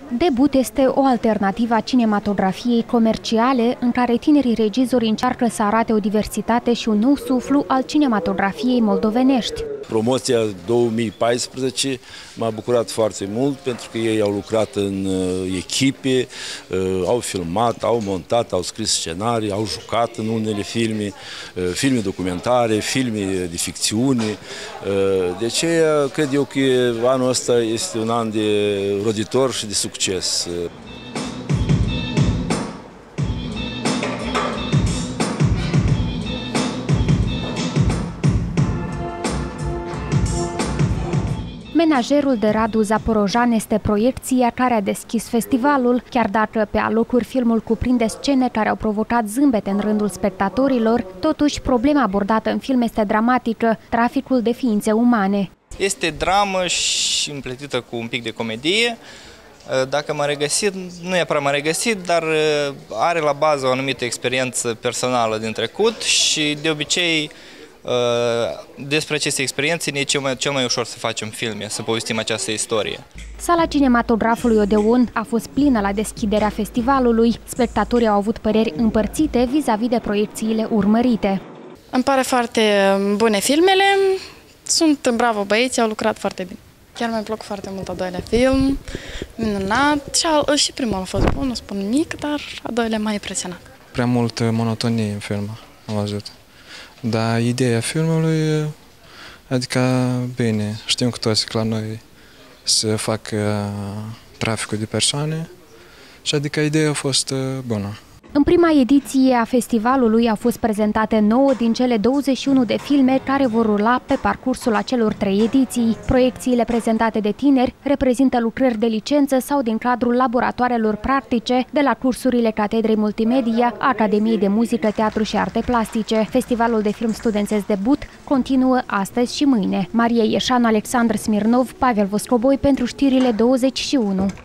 Debut este o alternativă a cinematografiei comerciale în care tinerii regizori încearcă să arate o diversitate și un nou suflu al cinematografiei moldovenești. Promoția 2014 m-a bucurat foarte mult pentru că ei au lucrat în echipe, au filmat, au montat, au scris scenarii, au jucat în unele filme, filme documentare, filme de ficțiune. De aceea cred eu că anul ăsta este un an de roditor și de succes. Menajerul de Radu Zaporojan este proiecția care a deschis festivalul, chiar dacă pe alocuri filmul cuprinde scene care au provocat zâmbete în rândul spectatorilor, totuși problema abordată în film este dramatică, traficul de ființe umane. Este dramă și împletită cu un pic de comedie. Dacă m-a regăsit, nu neapărat m-a regăsit, dar are la bază o anumită experiență personală din trecut și de obicei despre aceste experiențe ne e cel mai ușor să facem filme, să povestim această istorie. Sala cinematografului Odeon a fost plină la deschiderea festivalului. Spectatorii au avut păreri împărțite vis-a-vis de proiecțiile urmărite. Îmi pare foarte bune filmele, sunt bravo băieți, au lucrat foarte bine. Chiar mi-a plăcut foarte mult al doilea film, minunat, și primul a fost bun, nu spun nimic, dar al doilea m-a impresionat. Prea mult monotonie în film, am văzut. Dar ideea filmului, adică bine, știm cu toți că la noi se fac traficul de persoane și adică ideea a fost bună. În prima ediție a festivalului au fost prezentate 9 din cele 21 de filme care vor rula pe parcursul acelor 3 ediții. Proiecțiile prezentate de tineri reprezintă lucrări de licență sau din cadrul laboratoarelor practice de la cursurile Catedrei Multimedia, Academiei de Muzică, Teatru și Arte Plastice. Festivalul de film studențesc Debut continuă astăzi și mâine. Maria Ieșanu, Alexandru Smirnov, Pavel Voscoboi pentru știrile 21.